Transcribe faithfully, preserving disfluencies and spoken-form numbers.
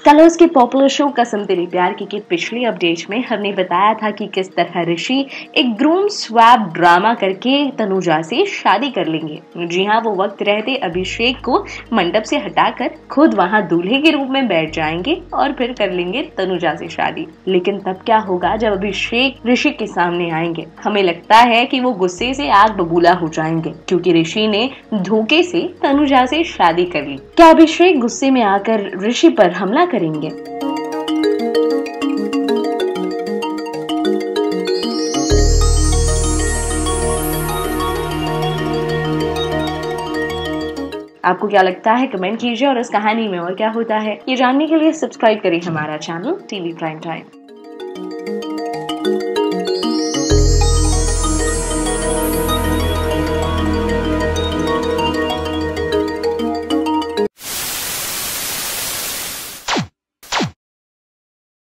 Colours के popular show कसम तेरी प्यार की के पिछली अपडेट में हमने बताया था कि किस तरह ऋषि एक ग्रूम स्वैप ड्रामा करके तनुजा से शादी कर लेंगे। जी हाँ, वो वक्त रहते अभिषेक को मंडप से हटाकर खुद वहां दूल्हे के रूप में बैठ जाएंगे और फिर कर लेंगे तनुजा से शादी। लेकिन तब क्या होगा जब अभिषेक ऋषि के सामने आएंगे? हमें लगता है कि वो गुस्से से आग बबूला हो जाएंगे, क्योंकि ऋषि ने धोखे से तनुजा से शादी कर ली। क्या अभिषेक गुस्से में आकर ऋषि पर हमला करेंगे? आपको क्या लगता है? कमेंट कीजिए और इस कहानी में और क्या होता है ये जानने के लिए सब्सक्राइब करें हमारा चैनल टीवी प्राइम टाइम।